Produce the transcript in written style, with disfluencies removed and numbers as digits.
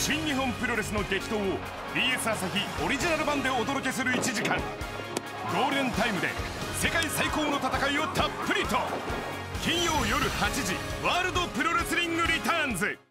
新日本プロレスの激闘を BS 朝日オリジナル版でお届けする1時間。ゴールデンタイムで世界最高の戦いをたっぷりと。金曜夜8時ワールドプロレスリングリターンズ。